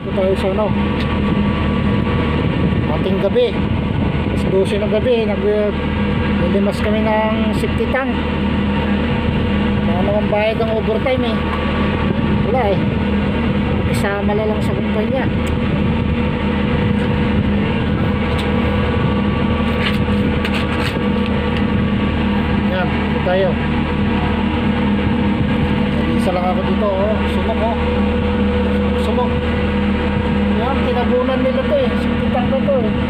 Dito tayo sa ano, ating gabi. Mas 12 ng gabi, nilimas kami ng safety tank. Wala naman bayad ang overtime eh. Wala eh. Isama na lang sa kumpanya. Yan, dito tayo. Isa lang ako dito, oh. Sumok, oh. Sumok. Yan, tinabunan nila to eh. Sipitang na to eh.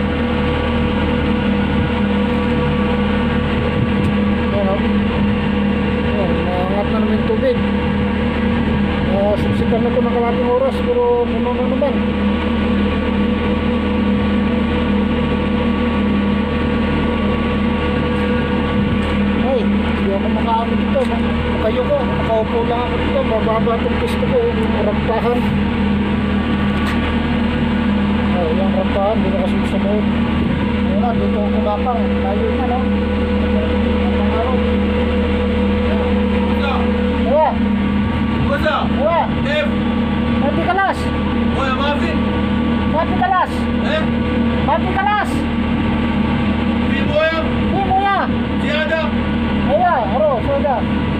Yan, oh. Yan, maangat na naman yung tubig. Sipsikan na to ng kalating oras, pero puno na naman. Ay, hindi ako makaano dito. Kayo ko, nakaupo lang ako dito. Mababa itong pisto ko, rampahan. Ay, yung rampahan, hindi na kasi sumunod. Ayun na, dito ako kumapang. Tayo na, no? Ewa! Ewa! Mati kalas! Mati kalas! Mati kalas! Di mo ya! Ewa, haro, soda.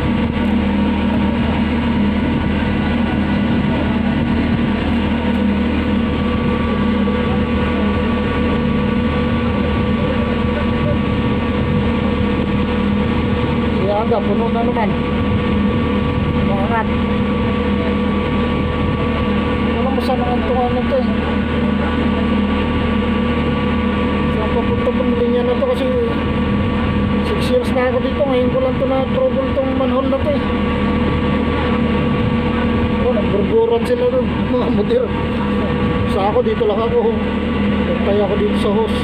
Siya puno na naman. Mangat. Wala mo sana ang tungan nito eh. Saan papunta po linya na to kasi 6 years na ako dito. Ngayon ko lang to na trouble tong manhole na to eh. Oh, nagburburan sila dun mga motor. Sa ako dito lang ako. Nagtaya ako dito sa hose.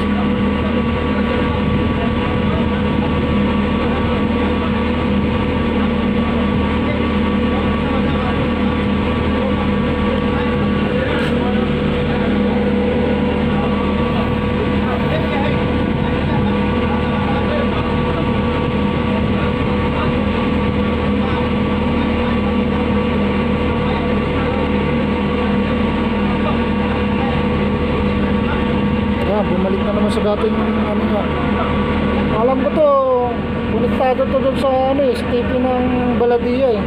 Bumalik na naman sa dating ano nga. Alam ko to, konektado to dun sa ano eh, STP ng Baladia eh.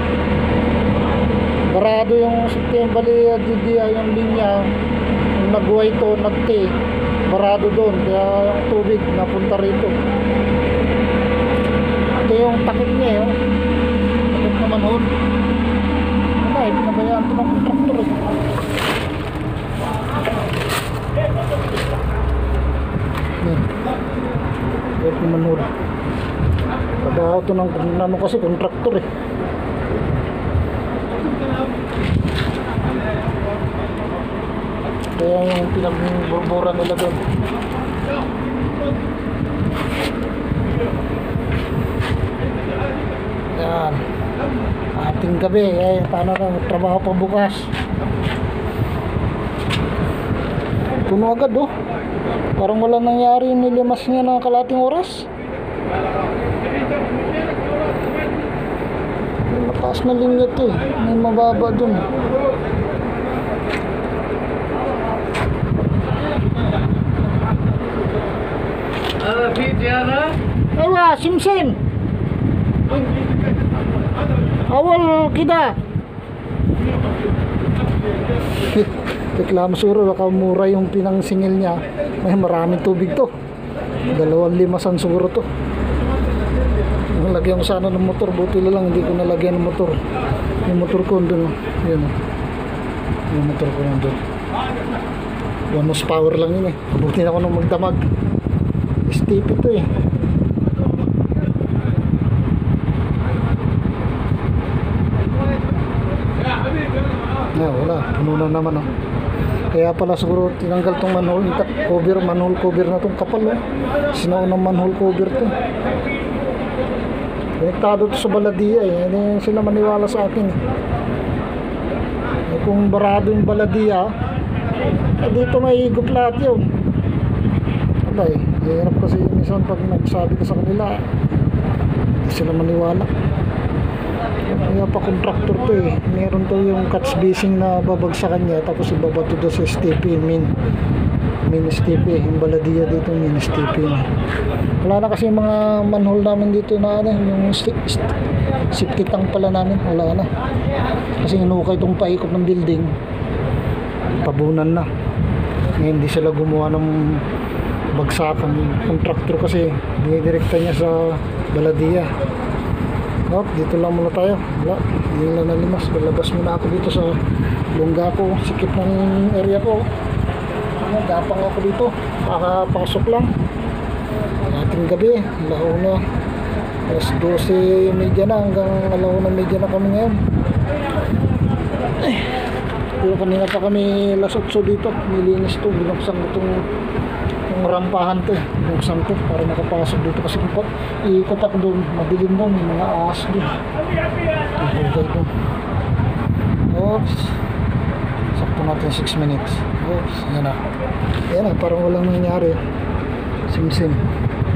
Barado yung STP ng Baladia, yung linya. Yung nagway to, nagti. Barado doon, kaya yung tubig napunta rito. Ito yung takip niya eh. Takip naman hon. Ano eh, pinabayaan to ng kontraktor eh. Wait naman hura. Trabaho ito ng ano kasi kontraktor eh. Kaya yung pinagburburan nila doon. Yan. Ating gabi eh. Paano na trabaho pa bukas. Puno agad oh. Parang wala nangyari, nilimas niya ng kalating oras. Mataas na linya to eh. May mababa dun. Ewa, simsim. Awal kita. Reklamo suro, baka mura yung pinangsingil niya. May maraming tubig to. 2,500 siguro to. Nalagyan ko sana ng motor. Buti lang hindi ko nalagyan ng motor. Yung motor ko doon. Yan. Yung motor ko doon. 1 horsepower lang yun eh. Buti na ako nung magdamag. Steep ito eh. Wala. Puno na naman oh. Kaya pala siguro tinanggal tong manhole cover, manhole cover na tong kapal oh. Sinaw ng manhole cover to. Konektado to sa Baladia eh. Hindi sila maniwala sa akin eh. Kung barado yung Baladia dito may higop lahat yun. Wala eh. Hirap kasi minsan pag nagsabi ka sa kanila hindi sila maniwala. Kaya pa contractor to eh. Meron to yung catch basing na babagsakan niya tapos ibabato doon sa STP main STP. Yung baladiya dito main STP na. Wala na kasi yung mga manhole namin dito na ano, yung safety tank pala namin. Wala na. Kasi inukay itong paikot ng building. Tabunan na. Ngayon hindi sila gumawa ng bagsakan. Yung contractor kasi dinidirekta niya sa baladiya. Dito lang muna tayo. Wala, hindi lang nalimas. Labas muna ako dito sa lungga ko. Sikip ng area ko. Gapang ako dito. Kakapasok lang. Ating gabi. Alauna. Alas 12:30 na. Hanggang alauna 30 na kami ngayon. Pero kanina pa kami alas 8 dito. Nilinis to. Binuksan ko itong rampahan to. Binuksan ko para makapasok dito. Kasi ikot ako doon. Madilim doon. May mga ahas doon. Ikot doon. Oops. Sakto natin 6 minutes. Oops. Yan na. Yan na. Parang walang nangyari. Sim-sim.